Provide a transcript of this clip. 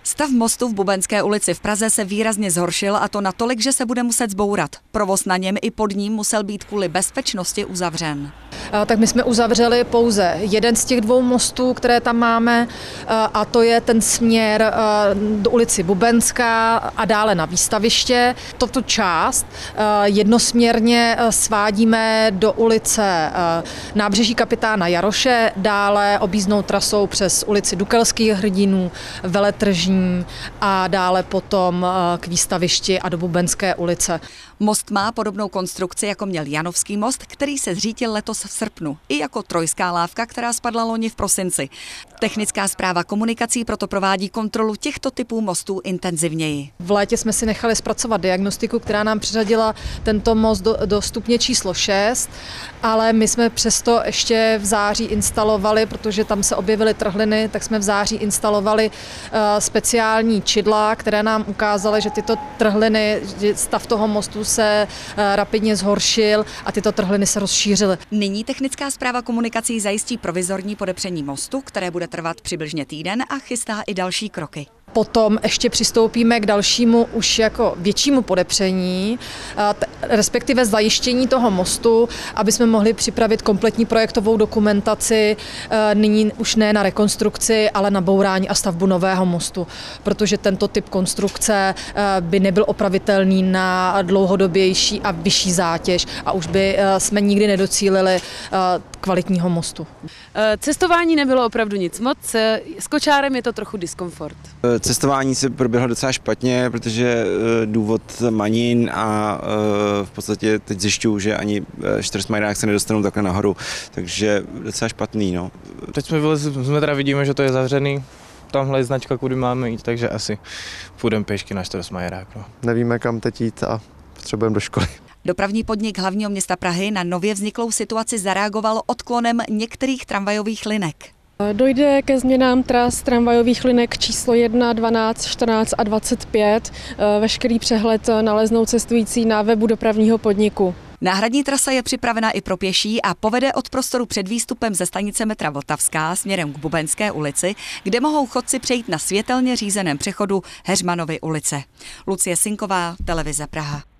Stav mostu v Bubenské ulici v Praze se výrazně zhoršil, a to natolik, že se bude muset zbourat. Provoz na něm i pod ním musel být kvůli bezpečnosti uzavřen. Tak my jsme uzavřeli pouze jeden z těch dvou mostů, které tam máme, a to je ten směr do ulici Bubenská a dále na Výstaviště. Toto část jednosměrně svádíme do ulice Nábřeží kapitána Jaroše, dále objízdnou trasou přes ulici Dukelských hrdinů, Veletržní a dále potom k Výstavišti a do Bubenské ulice. Most má podobnou konstrukci, jako měl Janovský most, který se zřítil letos v srpnu, i jako trojská lávka, která spadla loni v prosinci. Technická správa komunikací proto provádí kontrolu těchto typů mostů intenzivněji. V létě jsme si nechali zpracovat diagnostiku, která nám přiřadila tento most do stupně číslo 6, ale my jsme přesto ještě v září instalovali, protože tam se objevily trhliny, tak jsme v září instalovali speciální čidla, které nám ukázaly, že tyto trhliny, stav toho mostu se rapidně zhoršil a tyto trhliny se rozšířily. Nyní technická správa komunikací zajistí provizorní podepření mostu, které bude trvat přibližně týden, a chystá i další kroky. Potom ještě přistoupíme k dalšímu už jako většímu podepření, respektive zajištění toho mostu, aby jsme mohli připravit kompletní projektovou dokumentaci, nyní už ne na rekonstrukci, ale na bourání a stavbu nového mostu, protože tento typ konstrukce by nebyl opravitelný na dlouhodobější a vyšší zátěž a už by jsme nikdy nedocílili kvalitního mostu. Cestování nebylo opravdu nic moc, s kočárem je to trochu diskomfort. Cestování se proběhlo docela špatně, protože důvod manin a v podstatě teď zjišťuju, že ani čtyřsmajrák se nedostanou takhle nahoru, takže docela špatný. No. Teď jsme vylezli z metra, vidíme, že to je zavřený, tamhle je značka, kudy máme jít, takže asi půjdeme pěšky na čtyřsmajrák. No. Nevíme, kam teď jít a potřebujeme do školy. Dopravní podnik hlavního města Prahy na nově vzniklou situaci zareagoval odklonem některých tramvajových linek. Dojde ke změnám tras tramvajových linek číslo 1, 12, 14 a 25. Veškerý přehled naleznou cestující na webu dopravního podniku. Náhradní trasa je připravena i pro pěší a povede od prostoru před výstupem ze stanice metra Vltavská směrem k Bubenské ulici, kde mohou chodci přejít na světelně řízeném přechodu Heřmanovy ulice. Lucie Sinková, televize Praha.